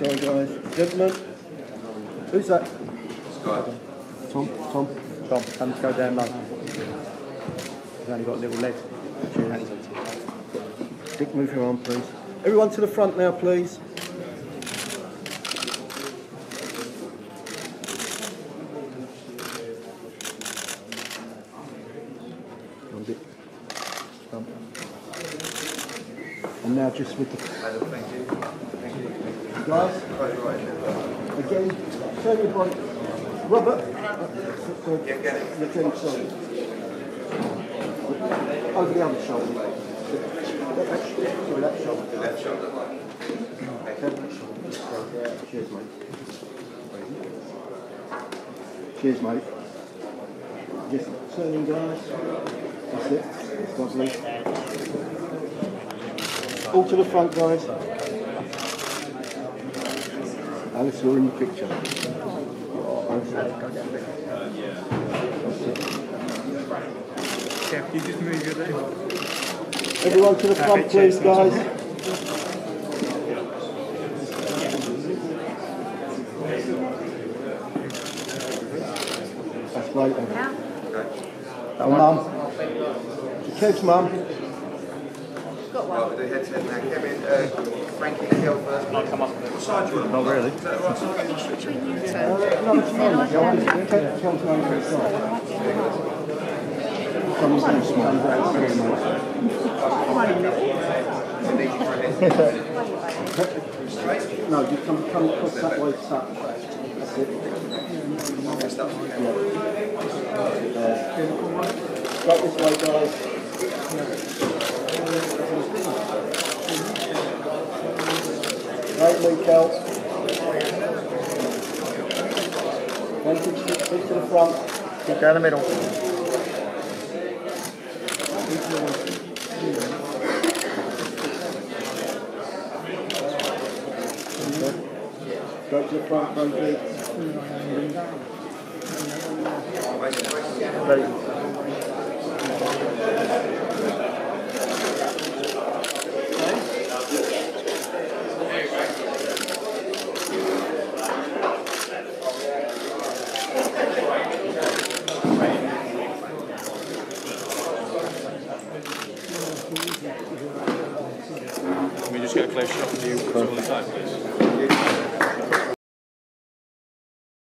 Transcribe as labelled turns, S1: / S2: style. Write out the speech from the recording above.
S1: Sorry guys. Gentlemen. Who's that? Tom. Tom, come go down low. He's only got little legs. Dick, move your arm please. Everyone to the front now please. And now just with the... Thank you. Guys, again, turn your body. Robert, you're getting sorry. Over the other shoulder. Sorry, that shoulder. Left shoulder. Cheers, mate. Cheers, mate. Just turning, guys. That's it. It's lovely. All to the front, guys. Alice, you're in the picture.
S2: Yeah, you just move your leg.
S1: Everyone to the front, please, guys. That's great. Mum. Kev's mum.
S3: Got one. Well, the headset now. Kevin, Frankie, KELL first. I'll come up. What side do you want?
S1: Not really.
S3: Is that right side?
S4: It's between you two.
S1: No, it's fine. Kev's mum for the side. Someone's going to smile. No, you come across that way, touch. That's it. Right this way, guys. Right, KELL. One to the front.
S2: Keep down the middle.
S1: Go to the front, Frankie.
S2: Ready. Can we just get a close shot of you all the time, please?